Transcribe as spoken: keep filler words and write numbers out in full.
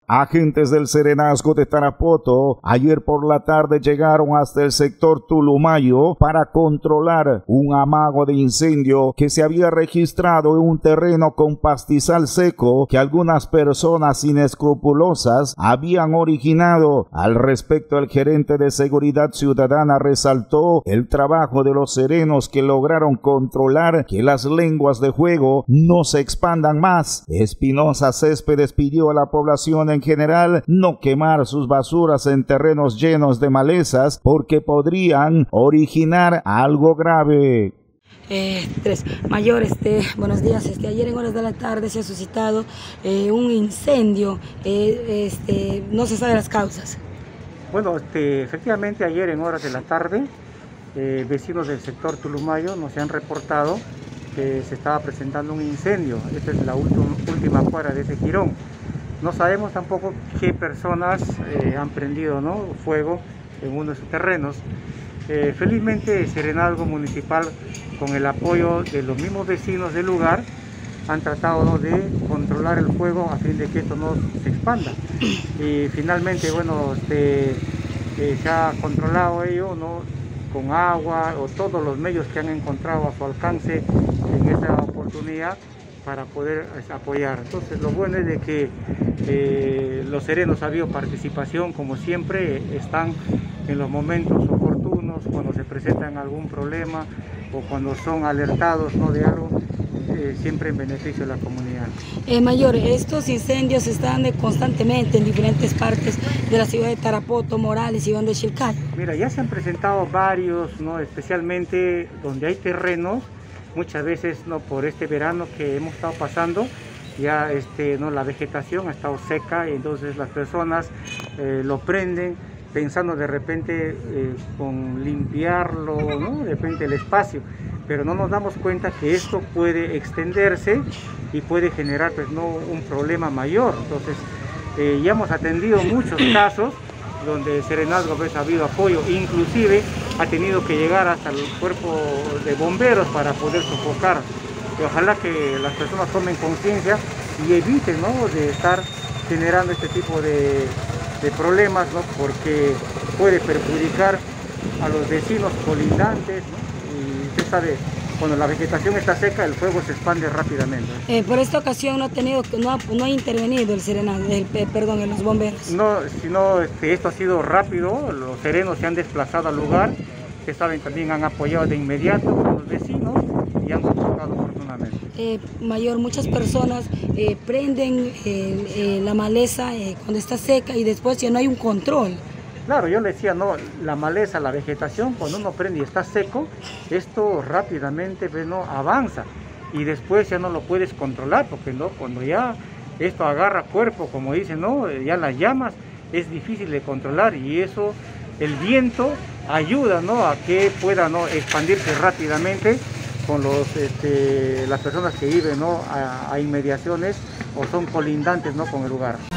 Agentes del Serenazgo de Tarapoto ayer por la tarde llegaron hasta el sector Tulumayo para controlar un amago de incendio que se había registrado en un terreno con pastizal seco que algunas personas inescrupulosas habían originado. Al respecto, el gerente de Seguridad Ciudadana resaltó el trabajo de los serenos que lograron controlar que las lenguas de fuego no se expandan más. Espinosa Céspedes pidió a la población en general no quemar sus basuras en terrenos llenos de malezas porque podrían originar algo grave. Eh, tres. Mayor, este, buenos días. Este, ayer en horas de la tarde se ha suscitado eh, un incendio, eh, este, no se sabe las causas. Bueno, este, efectivamente ayer en horas de la tarde, eh, vecinos del sector Tulumayo nos han reportado que se estaba presentando un incendio. Esta es la última, última cuadra de ese jirón. No sabemos tampoco qué personas eh, han prendido, ¿no?, fuego en uno de sus terrenos. Eh, felizmente el Serenazgo Municipal, con el apoyo de los mismos vecinos del lugar, han tratado, ¿no?, de controlar el fuego a fin de que esto no se expanda. Y finalmente, bueno, este, eh, se ha controlado ello, ¿no?, con agua o todos los medios que han encontrado a su alcance en esta oportunidad para poder apoyar. Entonces lo bueno es de que eh, los serenos ha habido participación, como siempre, están en los momentos oportunos, cuando se presentan algún problema o cuando son alertados, ¿no?, de algo, eh, siempre en beneficio de la comunidad. Eh, Mayor, estos incendios están de constantemente en diferentes partes de la ciudad de Tarapoto, Morales y donde Chilcay. Mira, ya se han presentado varios, ¿no?, especialmente donde hay terrenos. Muchas veces, no, por este verano que hemos estado pasando, ya este, no, la vegetación ha estado seca y entonces las personas eh, lo prenden pensando de repente eh, con limpiarlo, ¿no?, de repente el espacio, pero no nos damos cuenta que esto puede extenderse y puede generar, pues, no, un problema mayor. Entonces eh, ya hemos atendido muchos casos donde el Serenazgo, pues, ha habido apoyo, inclusive ha tenido que llegar hasta el cuerpo de bomberos para poder sofocar. Y ojalá que las personas tomen conciencia y eviten, ¿no?, de estar generando este tipo de, de problemas, ¿no?, porque puede perjudicar a los vecinos colindantes, ¿no? Y usted sabe, cuando la vegetación está seca, el fuego se expande rápidamente. Eh, por esta ocasión no ha tenido, no ha, no ha intervenido el Serenazgo, el, eh, perdón, los bomberos. No, sino este, esto ha sido rápido, los serenos se han desplazado al lugar, que saben, también han apoyado de inmediato con los vecinos y han sofocado oportunamente. Eh, Mayor, muchas personas eh, prenden eh, eh, la maleza eh, cuando está seca y después ya no hay un control. Claro, yo le decía, no, la maleza, la vegetación, cuando uno prende y está seco, esto rápidamente, pues, no, avanza y después ya no lo puedes controlar, porque, no, cuando ya esto agarra cuerpo, como dicen, no, ya las llamas, es difícil de controlar y eso, el viento ayuda, ¿no?, a que pueda, ¿no?, expandirse rápidamente con los, este, las personas que viven, ¿no?, a, a inmediaciones o son colindantes, ¿no?, con el lugar.